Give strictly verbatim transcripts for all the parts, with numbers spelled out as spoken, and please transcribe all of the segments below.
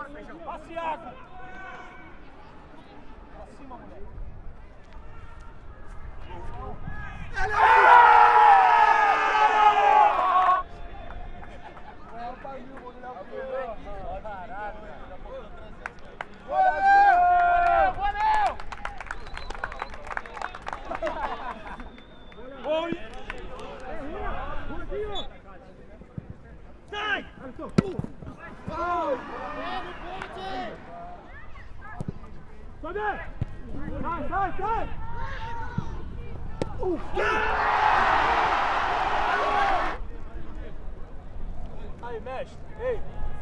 Passe, Iago! Pra cima, moleque. Sai! Sai, sai, sai! Aí, mestre, ei!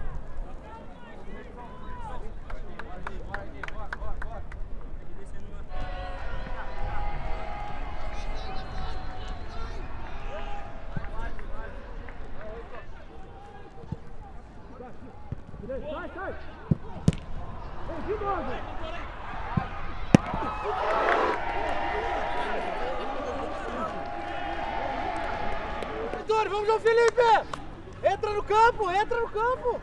Sai, sai! Ei, de novo! Vitória, vamos, João Felipe! Entra no campo, entra no campo!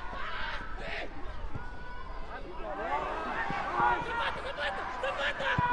Levanta, levanta, levanta!